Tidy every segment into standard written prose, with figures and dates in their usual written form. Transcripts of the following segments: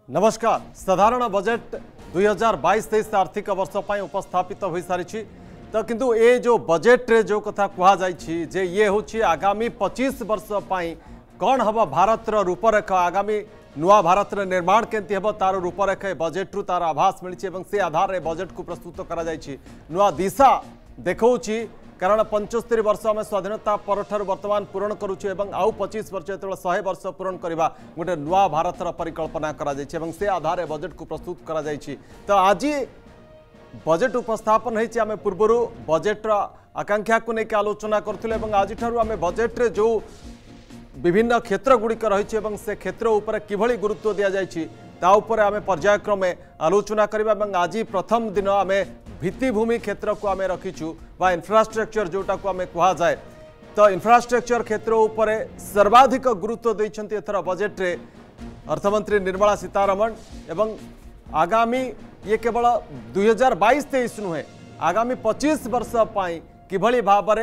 नमस्कार। साधारण बजेट 2022-23 आर्थिक वर्ष पर उपस्थापित हो सारी तो किंतु ये जो बजेट रे जो कथा कहा जाइछि जे ये होछि आगामी 25 वर्ष पर कौन हम भारत रूपरेख आगामी नुआ भारत निर्माण केंती हेबो तार रूपरेख बजेट रु तार आभास मिली से आधार रे बजेट को प्रस्तुत करा जाइछि नुआ दिशा देखौछि कारण 75 वर्ष आम स्वाधीनता पर वर्तमान पूरण करुचे आउ 25 वर्ष जो 100 वर्ष पूरण करवा गोटे नुआ भारत परिकल्पना करा जाइछि से आधार बजेट को प्रस्तुत करा जाइछि। तो आज बजेट उपस्थापन होइछि आम पूर्व बजेट आकांक्षा को लेकर आलोचना करुले आज आम बजेट रे जो विभिन्न क्षेत्र गुड़िक रही से क्षेत्र उपर किभली गुरुत्व दि जाइछि ता उपरे आम पर्यायक्रमे आलोचना करबा आज प्रथम दिन आम भित्तिभूमि क्षेत्र को आम रखीचु बा इंफ्रास्ट्रक्चर जोटा को आम कह जाए तो इंफ्रास्ट्रक्चर क्षेत्र उपर सर्वाधिक गुरुत्व देइछन्ति एथर बजेट रे अर्थमंत्री निर्मला सीतारमण एवं आगामी ये केवल 2022-23 नुहे आगामी 25 वर्ष पाई किभली भाबरे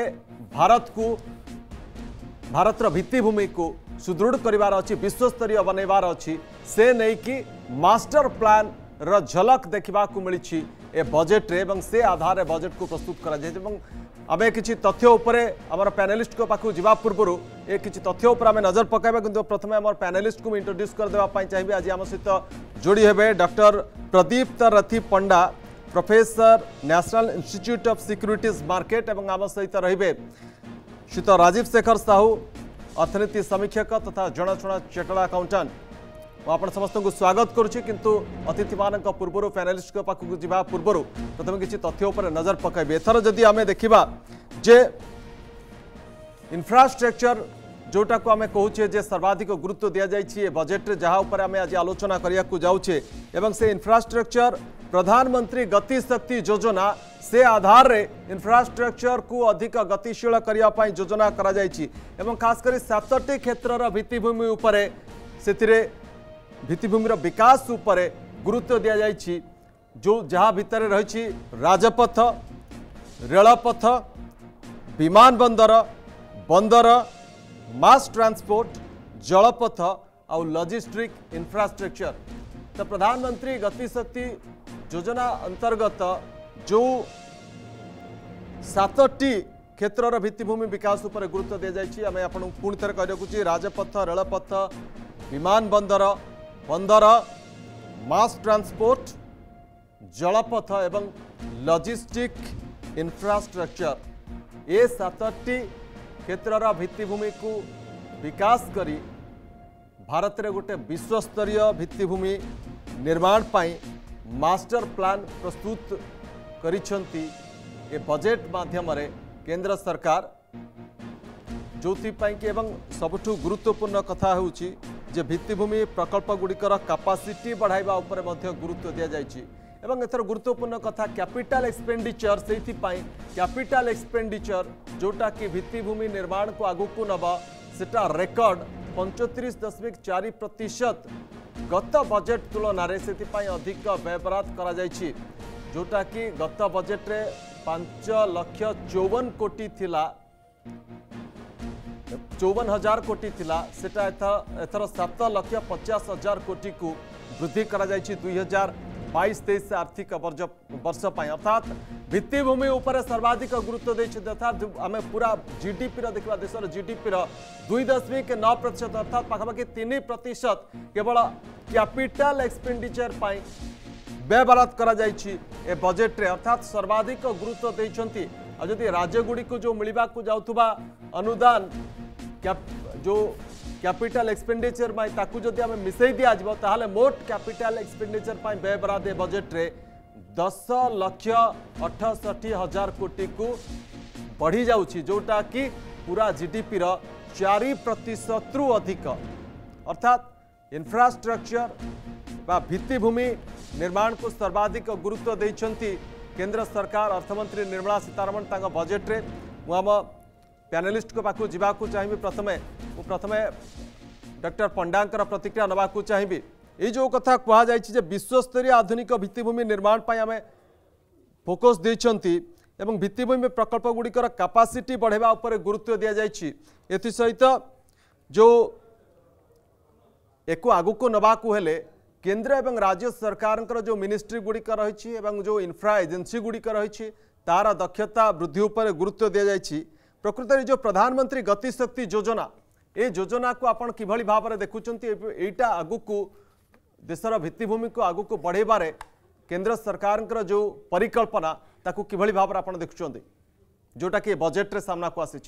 भारतर भित्तिभूमि को सुदृढ़ करिवार अछि विश्वस्तरीय बनैबार अछि से नहीं कि मास्टर प्लान र झलक देखा मिली ए बजेट रे एवं से आधार बजेट को प्रस्तुत करा जाय आमे किछि तथ्य उपरे हमर पैनलिस्ट को पाखु जिबा पूर्व ए किछि तथ्य उपर आमे नजर पकाइबा किंतु प्रथमे हमर पैनलिस्ट को इंट्रोड्यूस कर देबा पई चाहिबे। आज हम सहित जोड़ी हेबे doctor Pradipta Rathi Panda professor national institute of securities market एवं आम सहित रहिबे श्रीत राजीव शेखर साहू अर्थनीति समीक्षक तथा जनाशुना चार्टर्ड अकाउंटेंट आपण समस्त को स्वागत करुच्ची किंतु अतिथि मान पूर्व पैनलिस्ट के पाखक जा पूर्व प्रथम किसी तथ्य उपर नजर पकाइबे। एथर जदि आम देखा जे इंफ्रास्ट्रक्चर जोटा को आम कहूचे जे सर्वाधिक गुरुत्व दि जाइए बजेट जहाँ उपर आम आज आलोचना करिया को जाऊे एवं से इंफ्रास्ट्रक्चर प्रधानमंत्री गति शक्ति योजना से आधार रे इंफ्रास्ट्रक्चर को अधिक गतिशील करने योजना करा जाइछि एवं खास करी 7टी क्षेत्र भित्तिभूमि उपरे से भित्तिभूमि विकास उपरे गुरुत्व दि जाइछि जो जहाँ भितर रही राजपथ रेलपथ विमान बंदर बंदर मास ट्रांसपोर्ट जलपथ और लॉजिस्टिक इंफ्रास्ट्रक्चर। तो प्रधानमंत्री गति शक्ति योजना अंतर्गत जो 7टी क्षेत्र भित्तिभूमि विकास उपर गुरुत्व दि जाइछि आमे आपन पुणी थर कह रखुछि राजपथ रेलपथ विमान बंदर बंदर मास ट्रांसपोर्ट जलपथ एवं लॉजिस्टिक इंफ्रास्ट्रक्चर ये 7टी क्षेत्र भित्तिभूमि को विकास करी भारत रे गोटे विश्वस्तरीय भित्तिभूमि निर्माण पाई मास्टर प्लान प्रस्तुत करिछंती ए बजेट माध्यम रे केंद्र सरकार जोथिपाई कि एवं सबुठु गुरुत्वपूर्ण कथा होउची जे भित्तिभूमि प्रकल्प गुड़िकर कैपेसिटी बढ़ाइबा उपरे मध्य गुरुत्व दिया जाइछि एवं एथर गुरुत्वपूर्ण कथा कैपिटल एक्सपेंडिचर से कैपिटल एक्सपेंडिचर जोटा कि भित्तिभूमि निर्माण को आगु को नबा सेटा रेकर्ड 35.4% गत बजेट तुलन से अधिक व्ययबराद करा जाइछि जोटा कि गत बजेट रे 5,54 कोटी थिला 54,000 कोटी थिला सेटा एथर 7,50,000 कोटी को वृद्धि करा जाइछि 2022-23 आर्थिक वर्ष पाई अर्थात भित्तिभूमि उपर सर्वाधिक गुरुत्व देछि अर्थात आम पूरा जीडीपी देखा देशर जीडीपी 2.9% अर्थात पाखापाखि 3% केवल कैपिटल एक्सपेंडिचर पाई व्ययबराद करा जाइछि ए बजेट रे अर्थात सर्वाधिक गुरुत्व देइछंती। जदि राज्य गुड़ी को जो मिलवा को जाउथुबा अनुदान जो कैपिटल एक्सपेंडिचर ताकू जदि आम मिसई दि जाबो ताहाले मोट कैपिटल एक्सपेंडिचर पाई व्ययबराद बजेट रे 10,68,000 कोटी को बढ़ी जाउछि जोटा कि पूरा जीडीपी 4% रु अधिक अर्थात इंफ्रास्ट्रक्चर बा भित्तिभूमि निर्माण को सर्वाधिक गुरुत्व देइछंती केंद्र सरकार अर्थमंत्री निर्मला सीतारमण तांका बजेट रे आम पैनलिस्ट को पाखु जीवाकू चाहिए प्रथमे डॉक्टर पंडांकर प्रतिक्रिया नवाकू चाहिए ये जो कथा कह जाए विश्वस्तरीय आधुनिक भित्तिभूमि निर्माण पर आम फोकस देइछंती एवं भित्तिभूमि प्रकल्प गुड़िकर कैपेसिटी बढ़ावा उपर गुरुत्व दि जाइछि एथि सहित जो एको आगु को नबाकू हेले केंद्र एवं राज्य सरकार जो मिनिस्ट्री गुड़िक रही जो इन्फ्रा एजेन्सी गुड़िक रही तार दक्षता वृद्धि उपर गुरुत्व दि जाएगी। प्रकृत में जो प्रधानमंत्री गतिशक्ति योजना ये योजना को आपण किभली भाव में देखुंत एटा आगु को देशर भित्तिभूमि को आगु को बढ़ेबारे केंद्र सरकार जो परिकल्पना ताकू किभली भाव में आपण देखुंत जोटा कि बजेट रे सामना को आसी।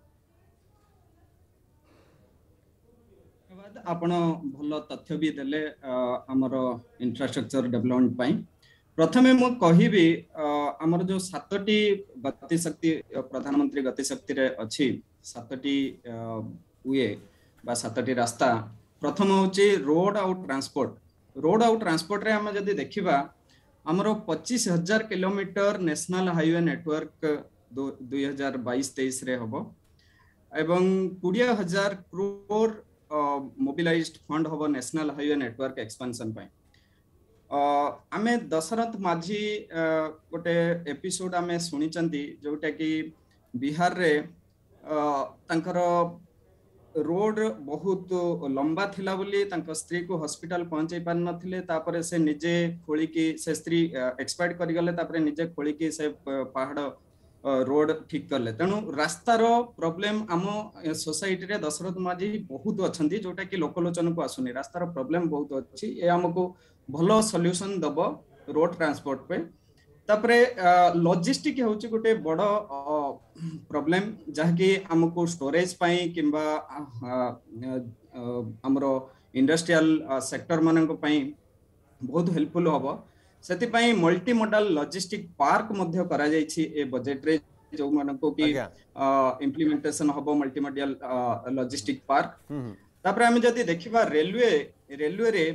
आपण भल तथ्य भी देले हमर इंफ्रास्ट्रक्चर डेवलपमेंट पई। प्रथमे मु कहिबी हमर जो 7टी गतिशक्ति प्रधानमंत्री गतिशक्ति रे अछि 7टी वे बा 7टी रास्ता। प्रथम होची रोड आउट ट्रांसपोर्ट रे हम जदी देखिबा हमर 25,000 किलोमीटर नेशनल हाईवे नेटवर्क 2022-23 रे हबो एवं 20,000 करोड़ मोबिलाइज्ड फंड हबो नेशनल हाईवे नेटवर्क एक्सपेंशन पई। आमे दशरथ माझी गोटे एपिसोड आमे सुनी चंती जोटा कि बिहार रे तांकर रोड बहुत लंबा थिला बोली तांकर स्त्री को हॉस्पिटल पहुंचाई पार नथिले तापरे से निजे खोली की से स्त्री एक्सपायर्ड करि गले तापरे निजे खोली की से पहाड़ रोड ठीक करले। तेणु रास्तार प्रॉब्लम आम सोसाइटी रे दशरथ माझी बहुत अच्छी जोटा कि लोकलोचन को आसुनी। रास्तार प्रॉब्लम बहुत अच्छी ये आमको भलो सॉल्यूशन दब रोड ट्रांसपोर्ट पे। तापरे लॉजिस्टिक होची गोटे बड़ प्रॉब्लम जहाँकि आमको स्टोरेज पाई किंबा हमरो इंडस्ट्रियल सेक्टर मानक पाई बहुत हेल्पफुल हबो। सेति पाई मल्टी मॉडल लॉजिस्टिक पार्क मध्य करा जायछि ए बजेट रे जो मानको कि इंप्लीमेंटेशन हबो मल्टी मॉडल लॉजिस्टिक पार्क। तापरे हम जदी देखिबा रेलवे रे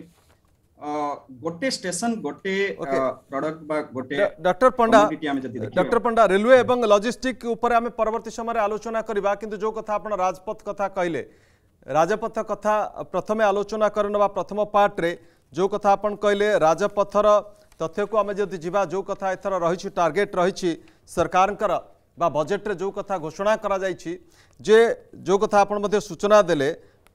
गोटे स्टेशन गोटे प्रोडक्ट बा गोटे डॉक्टर पंडा रेलवे एवं लॉजिस्टिक ऊपर आम परवर्ती समय आलोचना करबा किंतु जो कथा आपण राजपथ कथा कहले राजपथ कथा प्रथमे आलोचना करनबा प्रथम पार्ट रे जो कथा आपण कहले राजपथर तथ्य को आम जदि जीवा जो कथा एथर रही टार्गेट रही सरकार बा बजेट रे जो कथा घोषणा करा जायछि जे जो कथा आपण मध्ये सूचना देले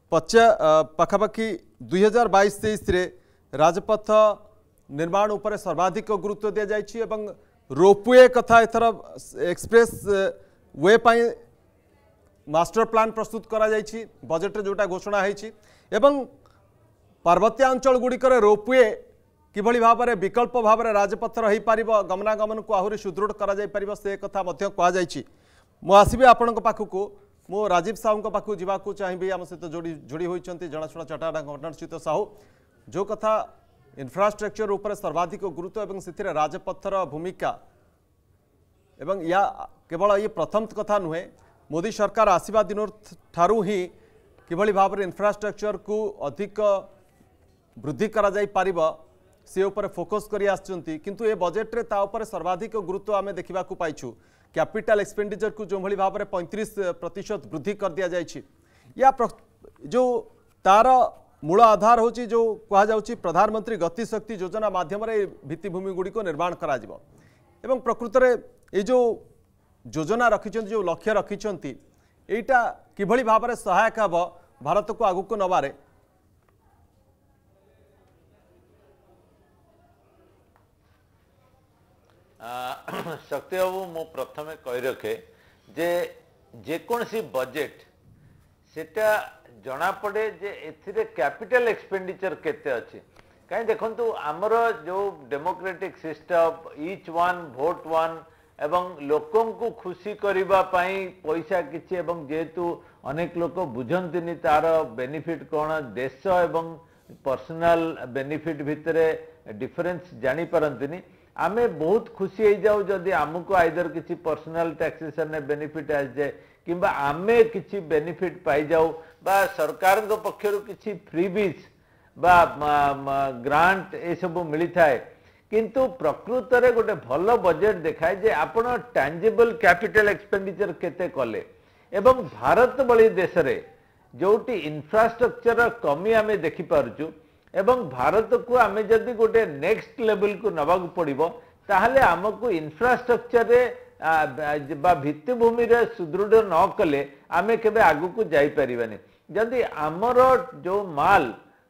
पाखापाखि 2022-23 रे राजपथ निर्माण उपर सर्वाधिक गुरुत्व दि जायछि एवं रोपवे कथा एथर एक्सप्रेस वे पाई मास्टर प्लान प्रस्तुत करा जायछि बजेट रे जोटा घोषणा होइछि एवं पार्वत्यांचल गुड़िकर रोपवे किभली भाव में विकल्प भाव में राजपथ रही पार गमनागमन को आहरी सुदृढ़ कर से कथा कहुई। मु आसबि आपण पाखक मु राजीव साहू पाखक जावाक चाहिए आम सहित जोड़ी होती जनाशुना चार्टर्ड अकाउंटेंट साहू जो कथा इंफ्रास्ट्रक्चर उपर सर्वाधिक गुरुत्व एवं से राजपथर भूमिका एवं या केवल ये प्रथम कथा नुहे मोदी सरकार आसवा दिन ठारू ही किभली भाव में इंफ्रास्ट्रक्चर को अधिक वृद्धि करा जाई पारिबा से ऊपर फोकस करी आछंती किंतु ए बजेट रे ता ऊपर सर्वाधिक गुरुत्व आमे देखिबा को पाइछु। कैपिटल एक्सपेंडिचर को जो भली भाव में 35% वृद्धि कर दिया जायछि या जो तार मूल आधार होची जो कहा जाउछि प्रधानमंत्री गतिशक्ति योजना माध्यम रे भित्तिभूमि गुडी को निर्माण करा जिवो एवं प्रकृत रे ए जो योजना रखिछंती जो लक्ष्य रखिछंती एटा किभली भाव में सहायक हबो भारत को आगु को नबारे। शक्ति बाबू मु प्रथमे कही रखे जे जेकोसी बजेट सेटा जना पड़े जे एथिरे कैपिटल एक्सपेंडिचर केते अछि कहीं देखंतु आमर जो democratic system each one vote one एवं लोकों को खुशी करिबा पई पैसा किछि एवं जेतु अनेक लोक बुझंतिनि तार बेनिफिट कोन देश एवं पर्सनल बेनिफिट भितरे डिफरेंस जानी पारंतिनि आमे बहुत खुशी हो जाऊ जदि आमको आइदर किसी पर्सनल टैक्सेशन ने बेनिफिट आस जाए किंबा आमे किसी बेनिफिट पाई जाऊ बा सरकार पक्षर किसी फ्रीबीज बा ग्रांट ये सब मिली थाए किंतु प्रकृत रे गोटे भल बजेट देखाए जे आपण टैंजिबल कैपिटल एक्सपेंडिचर केते कले एवं भारत भली देश रे जोटी इंफ्रास्ट्रक्चर कमी आमे देखि पारुचु एवं भारत को आमे जदि गोटे नेक्स्ट लेवल को नवाक पड़िबो ताहले हमको इंफ्रास्ट्रक्चर रे बा भित्तिभूमि रे सुदृढ़ न कले आमे केबे आगु को जाई परिबानी जदि आमर जो माल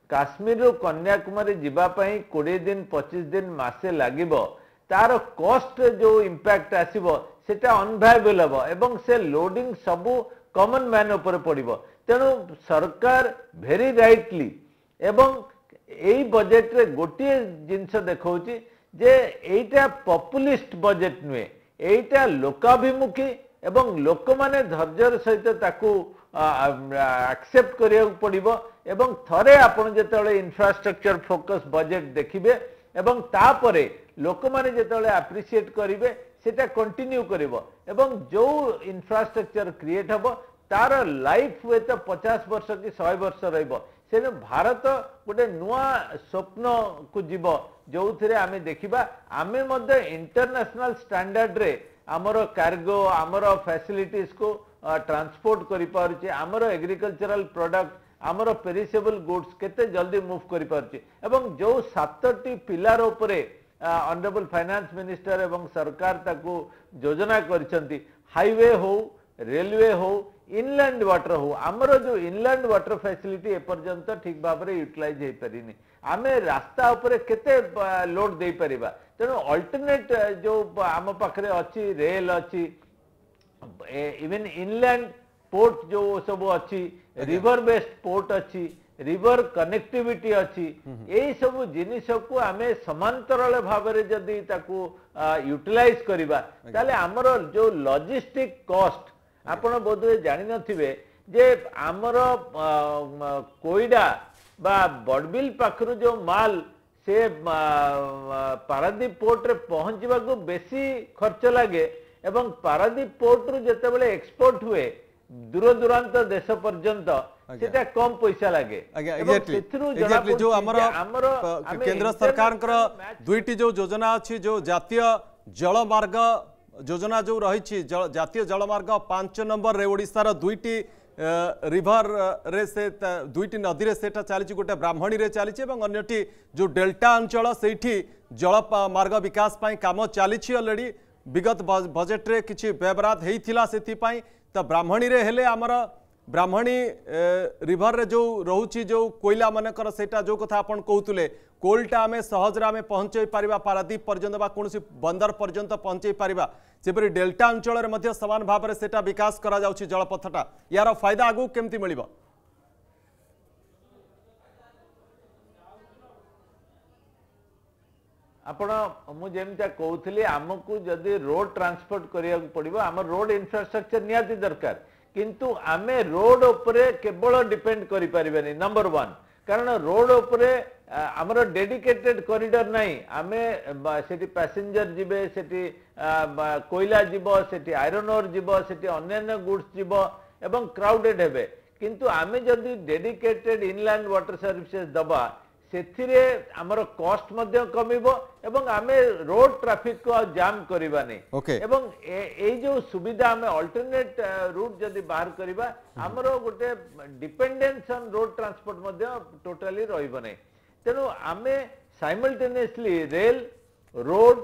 काश्मीर रो कन्याकुमारी जीवाई 20 दिन 25 दिन मासे लगे तार कॉस्ट जो इम्पैक्ट आसीबो सेटा अनवायबल हम एवं से लोडिंग सबू कॉमन मैन ऊपर पड़ो तेणु सरकार वेरी राइटली एवं यही बजेट रे गोटे जिनस देखा जे एटा पॉपुलिस्ट बजेट नुहे एटा लोकाभिमुखी एवं लोक माने धैर्यर सहित ताकू एक्सेप्ट करिया पड़िबो एवं थरे आपण जेतले इंफ्रास्ट्रक्चर फोकस बजेट देखिबे एवं तापरे लोक माने जेतले एप्रिशिएट करिवे सेटा कंटिन्यू करिवो एवं जो इंफ्रास्ट्रक्चर क्रिएट हबो तार लाइफ हुए तो 50 वर्ष कि 100 वर्ष रहिबो से भारत गोटे नुआ स्वप्न को जीव जो थे आम देखा आम इंटरनेशनल स्टैंडर्ड रे आमर कार्गो आमर फैसिलिटीज को ट्रांसपोर्ट करि पारुचे आमर एग्रीकल्चरल प्रोडक्ट आमर पेरिसेबल गुड्स केते जल्दी मूव करि पारुचे एवं जो 7टी पिलर उपरे ऑनरेबल फाइनेंस मिनिस्टर एवं सरकार ताकू योजना करिसंती हाईवे हो रेलवे हो इनलैंड वाटर हो आमर जो इनलैंड वाटर फैसिलिटी एपर्यंत ठीक भाव में यूटिलाइज हो पारिनी आम रास्ता उपरे केते लोड दे परिबा तेणु अल्टरनेट जो आम पाखरे अच्छी रेल अच्छी इवन इनलैंड पोर्ट जो सब अच्छी रिवर बेस्ड पोर्ट अच्छी रिवर कनेक्टिविटी अच्छी यही सब जिनिस को आम समांतराल भाव में जदि ताकू यूटिलाइज करिबा ताले आमर जो लॉजिस्टिक कॉस्ट आपण बोधे जानी नथिबे जे आमर कोईडा बा बड़बिल पाखरु जो माल से पारादीप पोर्ट रे पहुंचवा को बेसी खर्च लगे एवं पारादीप पोर्ट रु जते बेले एक्सपोर्ट हुए दूर दूरांत देश पर्यंत सेटा कम पैसा लगे एग्जैक्टली जो आमर केंद्र सरकार दुईटी जो योजना अच्छी जो जातीय जलमार्ग योजना जो रही जातीय जलमार्ग 5 नंबर रे ओडिशार दुईटी रिभर रे से दुईटी नदी रे सेटा चली गोटे ब्राह्मणी रे चली अन्यटी जो डेल्टा अंचल से जल मार्ग विकास पाई काम चली ऑलरेडी विगत बजेट रे किछि व्यवराध होइथिला सेथिपाई त ब्राह्मणी रे हेले आमर ब्राह्मणी रिभर रे जो रोची जो कोयला मनकर सेटा जो कथा आपण कहतुले कोलटा आमे सहज आमे पहुंचई पारिबा पारादीप पर्यंत बा कोनसी बंदर पर्यंत पहुंचई पारिबा सेपरि डेल्टा अंचल रे मध्य समान भाव रे सेटा विकास करा जाउछि जलपथटा यार फायदा आगु केमती मिलिबो आपण मु जेमता कहउथली हमकु जदी रोड ट्रांसपोर्ट करिया पड़िबो हमर रोड इंफ्रास्ट्रक्चर नियाती दरकार किंतु आमे रोड उपरे केवल डिपेंड करि परिबेनी नंबर 1 कारण रोड उपरे आमर डेडिकेटेड कॉरिडोर नहीं आमे सेठी पैसेंजर जिबे सेठी कोयला जीव सेठी आयरन ओर जीव सेठी अन्य गुड्स जीव एवं क्राउडेड हेबे किंतु आमे जदी डेडिकेटेड इनलैंड वाटर सर्विसेज दबा सेथिरे आमर कॉस्ट मध्य कमिबो एवं आमे रोड ट्रैफिक को जाम करिबानी एवं ए जो सुविधा आमे अल्टरनेट रूट जदी बाहर करिबा आमर गोटे डिपेंडेंस ऑन रोड ट्रांसपोर्ट मध्य टोटली रहिबो नै तेणु आमे simultaneously rail road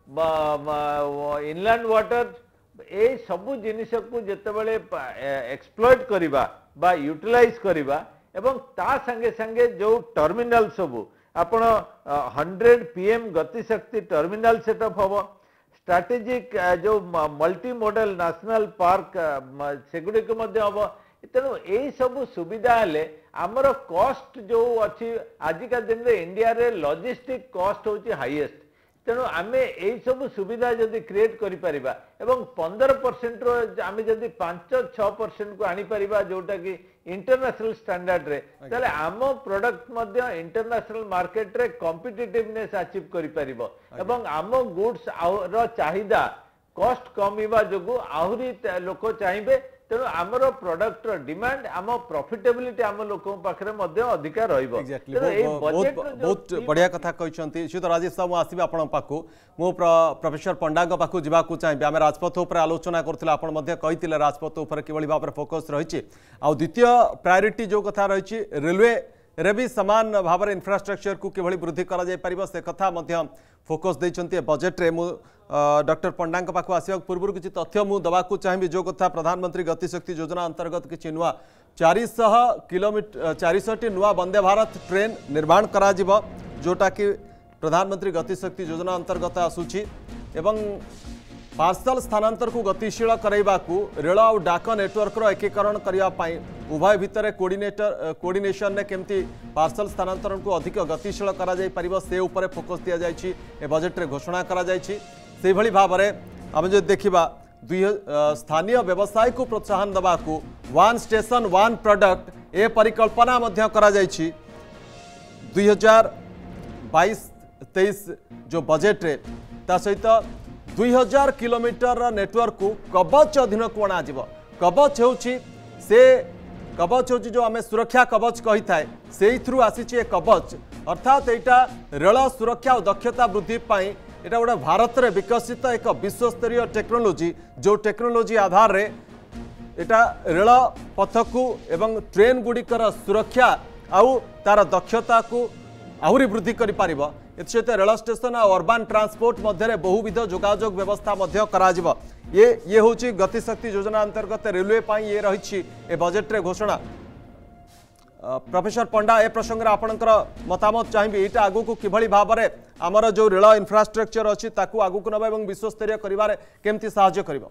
inland water ए सबु जिनिस को जेतेबेले एक्सप्लॉइट करिबा बा यूटिलाइज करिबा एवं ता संगे संगे जो टर्मिनल सबू आपण 100 पीएम गतिशक्ति टर्मिनल सेटअप हम स्ट्रैटेजिक जो मल्टी मॉडल नेशनल पार्क सेगुड़ी हम तेणु यही सब सुविधा हेले आमर कॉस्ट जो अच्छी आजिका दिन में इंडिया रे लॉजिस्टिक कॉस्ट होची हाईएस्ट तेणु आमे यही सब सुविधा जदि क्रिएट करि परिबा एवं 15% रो आमे जदि 5-6% को आनी परिबा जोटा कि इंटरनेशनल स्टैंडर्ड रे ताले आम प्रोडक्ट मध्य इंटरनेशनल मार्केट रे कॉम्पिटिटिवनेस अचीव करि परिबो एवं आम गुड्स रो चाहिदा कॉस्ट कमिबा जोगु आहुरी लोक चाहिबे तेणु आमर प्रोडक्ट डिमांड आम प्रॉफिटेबिलिटी आम लोक पाखरे मध्य अधिक रहिबो बहुत बढ़िया कथा कहछंती श्रीयुत राजेश साहब आसीबे आपण पाखु मो प्रोफेसर पंडांग पाखु जिबाकू चाहिबे आमे राजपथ ऊपर आलोचना करथिला आपण मध्य कहितिले राजपथ ऊपर किबळी भाव फोकस रहिछि आ द्वितीय प्रायोरिटी जो कथा रहिछि रेलवे रे भी समान भाव में इंफ्रास्ट्रक्चर को किभली वृद्धि करा जाय परिबो से कथा मध्य फोकस देइछंती बजेट रे मु डॉक्टर पंडांग पाखु आसिया पूर्व किसी तथ्य मु दबाकू चाहिए जो कथा प्रधानमंत्री गतिशक्ति योजना अंतर्गत किसी नुआ 400 किलोमीटर 400 नुआ वंदे भारत ट्रेन निर्माण करा जिवो जोटा कि प्रधानमंत्री गतिशक्ति योजना अंतर्गत आसूची एवं पार्सल स्थानांतर को गतिशील कराइबाकू रेल और डाक नेटवर्क एकीकरण करने उभय भितर कोऑर्डिनेशन ने केमती पार्सल स्थानांतरण को अधिक गतिशील करा जाई परिबो से ऊपर फोकस दिया जायछि ए बजेट रे घोषणा करा जायछि से भली भाव में आम जो देखा स्थानीय व्यवसाय को प्रोत्साहन देवाकू वन स्टेशन वन प्रोडक्ट ए परिकल्पना मध्य करा जायछि 2022-23 जो बजेट रे ता सहित 2000 किलोमीटर नेटवर्क को कवच अधीन को अणा कवच हो जो आम सुरक्षा कवच कही थाए से थ्रू आसी कवच अर्थात यहाँ रेल सुरक्षा और दक्षता वृद्धि पाई एटा गोटे भारत में विकसित एक विश्वस्तरीय टेक्नोलोजी जो टेक्नोलोजी आधार रे एटा रेल पथ को एवं ट्रेन गुड़िकर सुरक्षा आउ तार दक्षता को आहरी वृद्धि करि पारिबो सहित रेल स्टेशन और अर्बान ट्रांसपोर्ट मध्य बहुविध जोगाजोग व्यवस्था ये हूँ गतिशक्ति योजना अंतर्गत रेलवे ये रही बजेट रे घोषणा। प्रोफेसर पंडा ए प्रसंग में आपणकर मतामत चाहिए यहाँ आगू को किभली भाव में आमर जो रेल इंफ्रास्ट्रक्चर अच्छी आगू को नवा और विश्वस्तरीय कर केमती साहाय्य करिबो।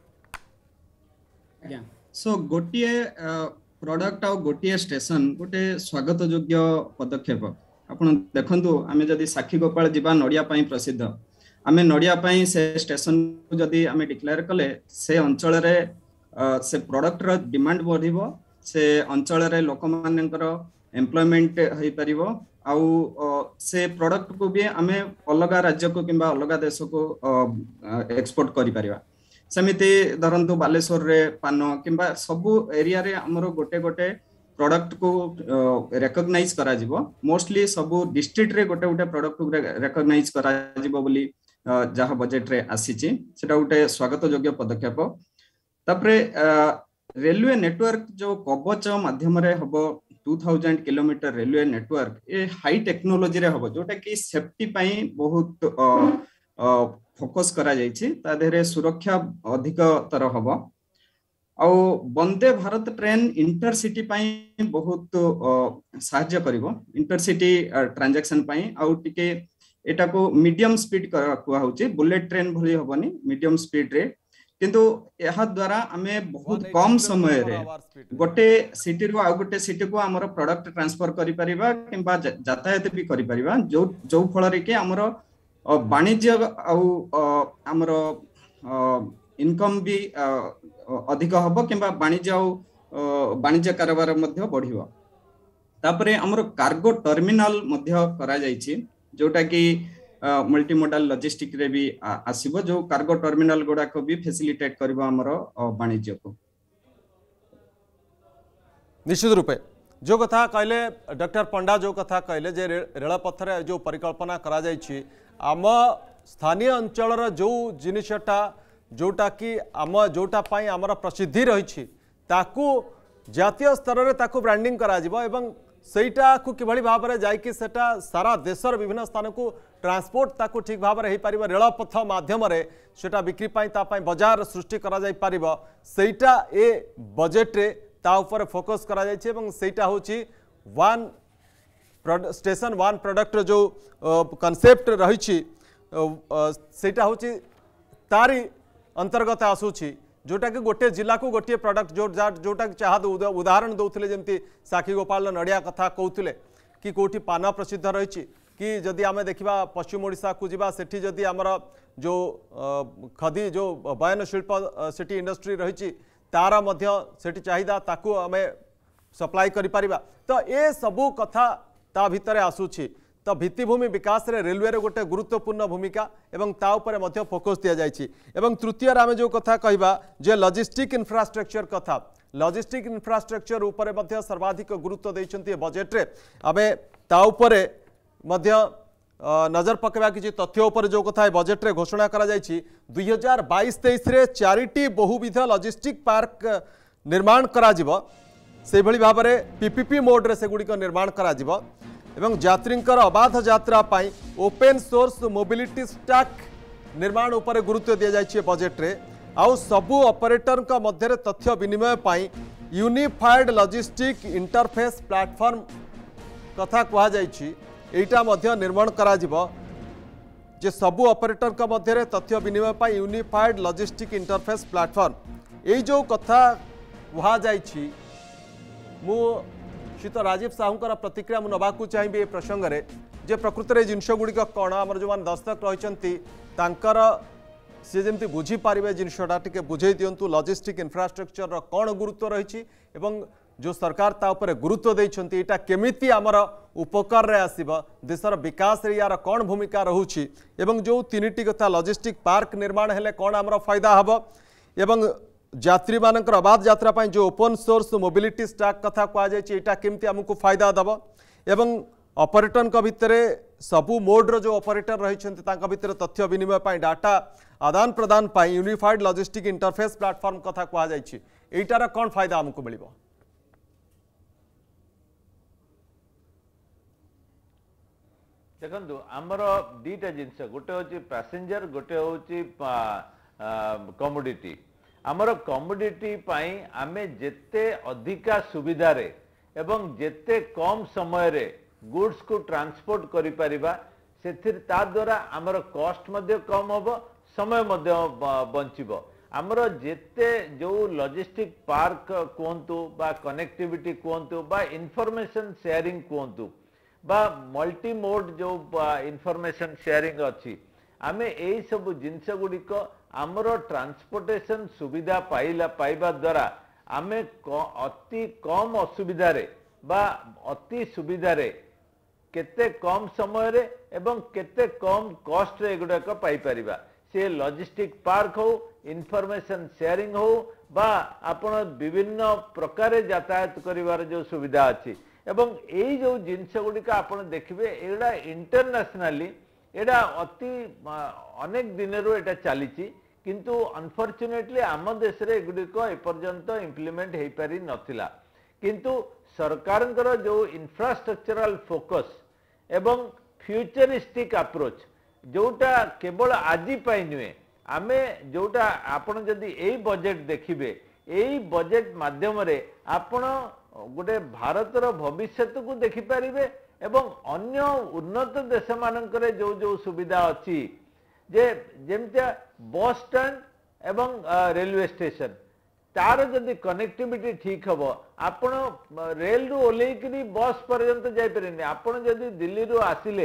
सो गोटे प्रोडक्ट आ गोटे स्टेशन गोटे स्वागत योग्य पदक्षेप आपण देखंतु आमे जदि साखी गोपाल जीवा नड़िया पाई प्रसिद्ध आमे नड़िया पाई से स्टेशन को जदि आमे डिक्लेयर कले से अंचल रे से प्रोडक्ट रो डिमांड बढ़िबो से अंचल रे लोक मानकर एम्प्लॉयमेंट होई परिबो आउ से प्रोडक्ट को भी आमे अलग राज्य को किंबा अलग देश को एक्सपोर्ट करि परिबा। सेमिति धरंतु बालेश्वर रे पान किंबा सबु एरिया रे हमरो गोटे गोटे प्रोडक्ट को रिकॉग्नाइज करा जिवो मोस्टली सबु डिस्ट्रिक्ट रे गोटे गोटे प्रोडक्ट को रिकॉग्नाइज करा जिवो बोली जहाँ बजेट रे आसीची सेटा गोटे स्वागत योग्य पदक्षेप। तापरे रेलवे नेटवर्क जो कवच माध्यम रे हबो 2000 किलोमीटर रेलवे नेटवर्क ए हाई टेक्नोलॉजी रे हबो जोटा कि सेफ्टी पई बहुत फोकस करा जायछि ता देहरे सुरक्षा अधिक तर हबो आउ वंदे भारत ट्रेन इंटरसिटी पाई बहुत साहाय्य करिवो इंटरसिटी ट्रांजैक्शन पाई आउ टिके एटा को मीडियम स्पीड कुआ होछि बुलेट ट्रेन भली हबनी मीडियम स्पीड रे किंतु यह द्वारा आमे बहुत कम समय रे गोटे सिटी रो आ गोटे सिटी को हमर प्रोडक्ट ट्रांसफर करि परिबा किंबा यातायात भी करि परिबा जो फल रे के हमर वाणिज्य आउ हमर इनकम भी अधिक हबो किंबा वाणिज्य कारोबार मध्य बढ़िबो। तापरे हमर कार्गो टर्मिनल मध्य करा जायछि जोटा कि मल्टी मोडाल लॉजिस्टिक रे भी आसीबो जो कार्गो टर्मिनल गुडा को भी फैसिलिटेट करबो हमर वाणिज्य को। निश्चित रूपे जो कथा कहले डॉक्टर पंडा जो कथा कहले जे रेल पथ रे जो परिकल्पना करा जायछि आम स्थानीय अंचल जो जिनिसटा जोटा कि आम जोटा पाई आमर प्रसिद्धि रही ताकू जातीय स्तर में ताकू ब्रांडिंग करा जिवो एवं सेटा को किभली भाव में जाइकि सेटा सारा देशर विभिन्न स्थान को ट्रांसपोर्ट ताकू ठीक भाव में हो पार रेल पथ माध्यम सेटा बिक्री पाई बजार सृष्टि करा जाई पारिबो सेटा ए बजेट रे ता ऊपर फोकस करा जायछि एवं सेटा होछि वन स्टेशन वन प्रोडक्ट जो कॉन्सेप्ट रही सेटा होछि तारी अंतर्गत आसूची जोटा कि गोटे जिला को गोटे प्रोडक्ट जोटा चाह उदाहरण दौले जमी साखी गोपाल नड़िया कथा कहते कि कौटी पान प्रसिद्ध रही कि जदि आम देखा पश्चिम ओडिशा को जीवा सेठी जदि आमर जो खदी जो बयन शिल्प सेठी इंडस्ट्री रही तार मध्य सेठी चाहिदा ताकू आम सप्लाई करि परिबा तो ए सबू कथा ता भितरे आसूची तो भित्तिभूमि विकास रे रेलवे रे गोटे गुरुत्वपूर्ण भूमिका एवं ता उपरे मध्य फोकस दिया जायछि एवं तृतीय आमे जो कथा कहबा जे लॉजिस्टिक इंफ्रास्ट्रक्चर कथा लॉजिस्टिक इंफ्रास्ट्रक्चर उपरे मध्य सर्वाधिक गुरुत्व दैछन्ति बजेट रे आमे ता उपरे मध्य नजर पकेबा किछि तथ्य उपरे जो कथा बजेट रे घोषणा करा जायछि 2022-23 रे 4टी बहुविध लॉजिस्टिक पार्क निर्माण करा जिवो से भली भाव में पीपीपी मोड रे सेगुड़ी निर्माण करा जिवो एवं यात्रींकर अबाध यात्रा पाई ओपन सोर्स मोबिलिटी स्टैक निर्माण उपर गुरुत्व दि जाए बजेट रे आउ सबु ऑपरेटर मध्य तथ्य विनिमय पाई यूनिफाइड लॉजिस्टिक इंटरफेस प्लेटफॉर्म कथा कहा जाइटा निर्माण करा जे सबु ऑपरेटर का मध्य तथ्य विनिमय पर यूनिफाइड लॉजिस्टिक इंटरफेस प्लेटफॉर्म यही जो कथा कहा जाइछि मु श्रीत राजीव साहूकर प्रतिक्रिया मु नबाकू चाहिए ए प्रसंग में जे प्रकृत में जिनस गुड़िक कौन आम जो दर्शक रही सी जमी बुझीपारे जिनसा टी बुझे दिंतु लॉजिस्टिक इंफ्रास्ट्रक्चर कौन गुरुत्व रही जो सरकार ता ऊपर गुरुत्व देइछंती एटा केमिति आमर उपकार रे आसीबा देशर विकास रे यार कौन भूमिका रहुछि एवं जो तीनिटी कथा लॉजिस्टिक पार्क निर्माण हेले कौन आमर फायदा हबो एवं यात्री मानकर अबाध यात्रा पाई जो ओपन सोर्स मोबिलिटी स्टैक कथा कहा जाइछि एटा केमिति हमकु फायदा दबो एवं ऑपरेटर का भितर सबू मोड रो जो ऑपरेटर रहिछंती तांका भितर तथ्य विनिमय पाई डाटा आदान प्रदान पाई यूनिफाइड लॉजिस्टिक इंटरफेस प्लेटफॉर्म कथा कहा जाइछि एटार कौन फायदा हमकु मिलिबो देखु आमर दीटा जिनस गोटे हूँ पैसेंजर गोटे हूँ कमोडिटी आमर कमोडिटी आमे जेते अधिका सुविधा रे एवं जेते कम समय रे गुड्स को ट्रांसपोर्ट करि परिबा सेथिर ता द्वारा आमर कॉस्ट मध्य कम होबो समय मध्य बंचिबो आमर जेते जो लॉजिस्टिक पार्क कहतु बा कनेक्टिविटी कहतु बा इंफॉर्मेशन शेयरिंग कहतु बा मल्टी मोड जो इंफॉर्मेशन शेयरिंग अच्छी आमे एई सब जिनस गुड़िक आमर ट्रांसपोर्टेशन सुविधा पाइबा द्वारा आमे अति कम असुविधा रे बा अति सुविधा रे केते कम समय रे एवं केते कम कॉस्ट रे गुड़ाक पाई परिबा से लॉजिस्टिक पार्क हो इंफॉर्मेशन शेयरिंग हो बा आपण विभिन्न प्रकार यातायात करिवार जो सुविधा अच्छी एवं यही जो जिनस गुड़िक आप देखिए एड़ा इंटरनेशनली एड़ा अति अनेक दिन एटा चली किंतु अनफॉर्चुनेटली आम देश रे गुड़िक एपर्यंत इम्प्लीमेंट हो पारि नथिला किंतु सरकार जो इंफ्रास्ट्रक्चरल फोकस एवं फ्यूचरिस्टिक अप्रोच जोटा केवल आज नुहे आमे जोटा आपण जदि यही बजेट देखिए यही बजेट माध्यम आपण गोटे भारतर भविष्य को देखिपारे एवं अन्य उन्नत देश मानक जो जो सुविधा अच्छी जे जेमतिया बस स्टैंड एवं रेलवे स्टेशन तार जदि कनेक्टिविटी ठीक हम आपण रेल रु ओल्लैकरी बस पर्यंत जाइपारे आपण जदि दिल्ली रु आसिले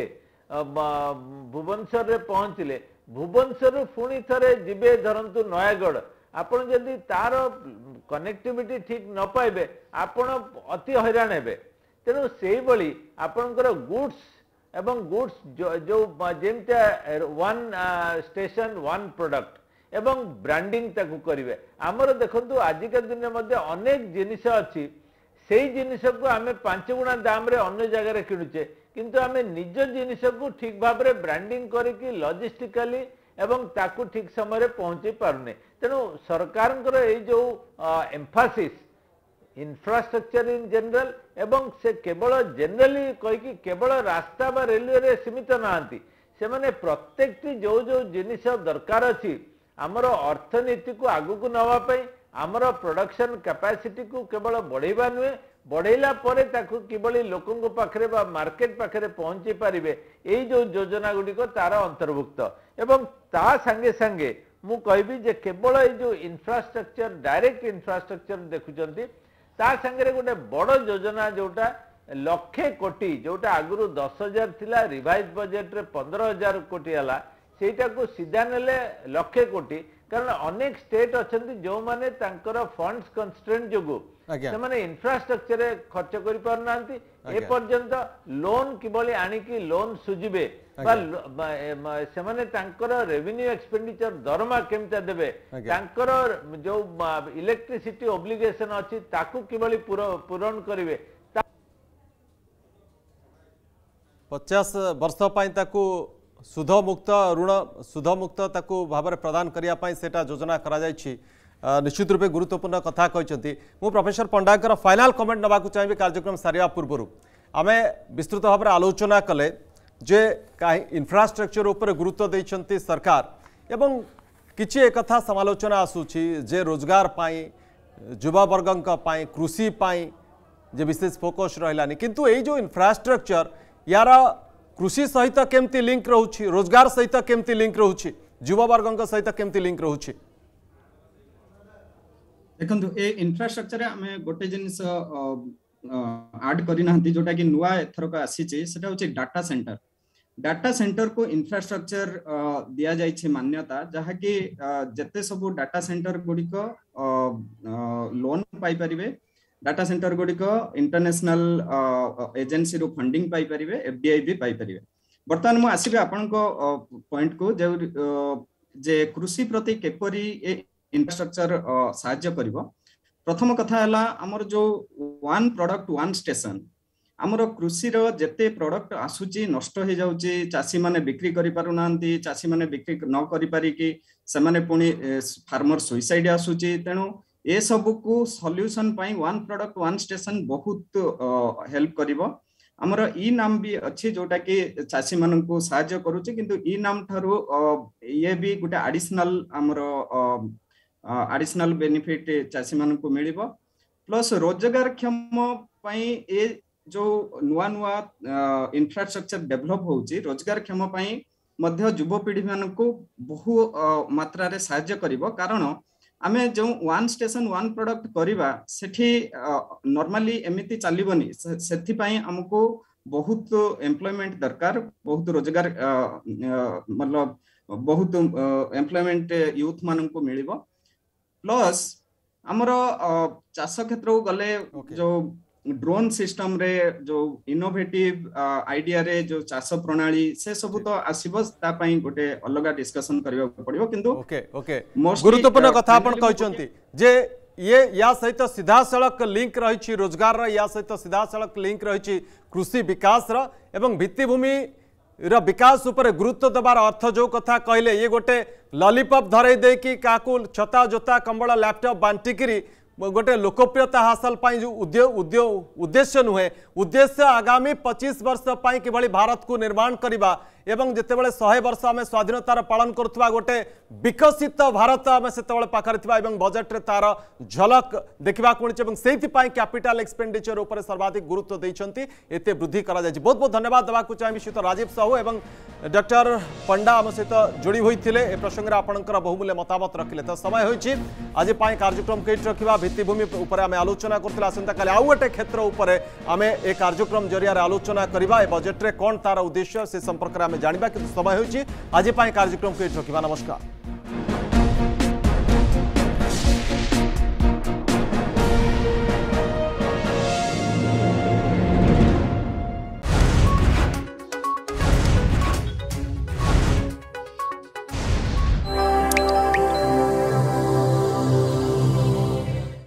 भुवनेश्वर रे पहुँचले भुवनेश्वर पुणी थे जीवे धरतु नयागढ़ आपण जदि तार कनेक्टिविटी ठीक न पाइबे आपण अति हैरान हेबे तेणु से भली आपणकर गुड्स एवं गुड्स जो जेमता वन स्टेशन वन प्रोडक्ट एवं ब्रांडिंग ताकू करिवे आमर देखंतु आजिका दिन मध्ये अनेक जिनिस अछि सेही जिनिस को आमे 5 गुणा दाम रे अन्य जगह रे किनुचे किंतु आमे निज जिनिस को ठीक भाव रे ब्रांडिंग करिकि लॉजिस्टिकली एवं ताकू ठीक समय रे पहुंची पारुने तेणु सरकार जो एम्फासिस इंफ्रास्ट्रक्चर इन जनरल एवं से केवल जनरली कहीकि केवल रास्ता बा रेलवे रे सीमित नहांती से माने प्रत्येक जो जो जिनिस दरकार अछि आमर अर्थनीति को आगु को नवा पई आमर प्रोडक्शन कैपेसिटी को केवल बढ़ेबा नुहे बढ़ेला परे ताकू किबली लोकंक पाखरे बा मार्केट पाखरे पहुंची पारिबे एई जो योजना गुड़िक तार अंतर्भुक्त एवं ता संगे संगे मु कहबी जे केवल ए जो इंफ्रास्ट्रक्चर डायरेक्ट इंफ्रास्ट्रक्चर देखुचंती ता संगे गोटे बड़ योजना जोटा लक्षे कोटी जोटा आगुरु 10,000 थिला रिवाइज बजेट रे 15,000 कोटी हला सेटा को सीधा नेले लक्षे कोटी कारण अनेक स्टेट अच्छी जो माने तांकर फंड्स कंस्ट्रेंट जोगु से माने इंफ्रास्ट्रक्चर खर्च करि पार नांती ए पर्यंत लोन किबली आनिकी लोन सुजिबे से माने तांकर रेवेन्यू एक्सपेंडिचर दरमा केमता देबे तांकर जो इलेक्ट्रिसिटी ऑब्लिगेशन अछि ताकू किबली पूरण करिवे 50 वर्ष पई ताकू सुध मुक्त ऋण सुध मुक्त ताकू भाव प्रदान करने सेटा योजना करा जायछि निश्चित रूपे गुरुत्वपूर्ण कथा कहते मु प्रोफेसर पंडा फाइनाल कमेंट नवाक चाहिए कार्यक्रम सारिया पूर्व आम विस्तृत भाव में आलोचना कले जे इंफ्रास्ट्रक्चर उपर गुरुत्व देइछंती सरकार एवं किछि एक कथा समालोचना आसुछि जे रोजगार पाई युवा वर्गंक पाई कृषि पाई जे विशेष फोकस रहलानी किंतु ये जो इंफ्रास्ट्रक्चर यार कृषि सहित केमती लिंक रोचे रोजगार सहित केमती लिंक रोचे युवा वर्गंक सहित केमती लिंक रोचे देखंतु ए इंफ्रास्ट्रक्चर आमे गोटे जिनिस ऐड करना जोटा कि नुआ एथरक आसी सेटा होची डाटा सेंटर को इंफ्रास्ट्रक्चर दिया जाइए मान्यता जहाँ कि जिते सब डाटा सेंटर गुड़िक लोन पाई परिबे डाटा सेंटर गुड़िक इंटरनेशनल एजेंसी रो फंडिंग पाई परिबे एफडीआई भी पाई परिबे। बर्तमान मु आसीबे आपन को पॉइंट को जे कृषि प्रति केपरी इंफ्रास्ट्रक्चर साहाय्य करिवो। प्रथम कथा हला हमर जो वन प्रोडक्ट वन स्टेशन आमर कृषि जेते प्रोडक्ट आसूची नष्ट हो जाउची चासी माने बिक्री करि पारु नांती चासी माने बिक्री न करि पारि कि से माने पुनी फार्मर सुइसाइड आसूची तेणु ए सब को सॉल्यूशन पाई वन प्रोडक्ट वन स्टेशन बहुत हेल्प करिवो। आमर ई नाम भी अच्छी जोटा कि चासी मानन को सहाय्य करूची किंतु ई नाम थारु ये भी गुटे एडिशनल आमर एडिशनल बेनिफिट चासी मानन को मिलिबो प्लस रोजगार क्षम पाई ए जो नुआ नुआ इंफ्रास्ट्रक्चर डेवलप होची रोजगार क्षम पाई मध्य युवपीढ़ी मान को बहु मात्रा रे सहाय्य करिवो कारण आमे जो वन स्टेशन वन प्रोडक्ट करिबा सेठी नॉर्मली एमिति चलिबनी सेथि पाई हमको बहुत एम्प्लॉयमेंट दरकार बहुत रोजगार मतलब बहुत एम्प्लॉयमेंट यूथ मान को मिलिबो प्लस हमर चाष क्षेत्र को गले जो ड्रोन सिस्टम रे जो इनोवेटिव आइडिया रे जो चाष प्रणाली से सब तो आसीबो ता पई गोटे अलग डिस्कशन करबा पड़िबो किंतु ओके ओके गुरुत्वपूर्ण कथा आपण कहचंती जे ये या सहित सीधा सड़क लिंक रही रोजगार या सहित सीधा सड़क लिंक रही कृषि विकास एवं भित्तिभूमि विकास उपर गुरुत्व देवार अर्थ जो कथा कहले ये गोटे लॉलीपॉप धरई दे कि काकू छता जोता कंबल लैपटॉप बांटिकी गोटे लोकप्रियता हासिल पाई जो उद्देश्य नुहे उद्देश्य आगामी 25 वर्ष पाई किभली भारत को निर्माण करवा एवं जितेबाला 100 वर्ष आम स्वाधीनतार पालन करुवा गोटे विकसित भारत आम से पाखरे बजेट रे तार झलक देखा मिली से कैपिटल एक्सपेंडिचर उपर सर्वाधिक गुरुत्व देते एते वृद्धि करा जायछि। बहुत बहुत धन्यवाद देवाक चाहिए श्रीयुत राजीव साहू एवं डॉक्टर पंडा आम सहित जोड़ी होते ए प्रसंग में आपंकर बहुमूल्य मतामत रखिले। तो समय होइछि आज कार्यक्रम कई रखा भित्तिभूमि उपर आम आलोचना करथिले आसंता काली आउ गोटे क्षेत्र उपर आम ए कार्यक्रम जरिया आलोचना करबा ए बजेट रे कोन तार उद्देश्य से संपर्क में जानिबा किंतु समय होइछि आज कार्यक्रम कई रखा। नमस्कार।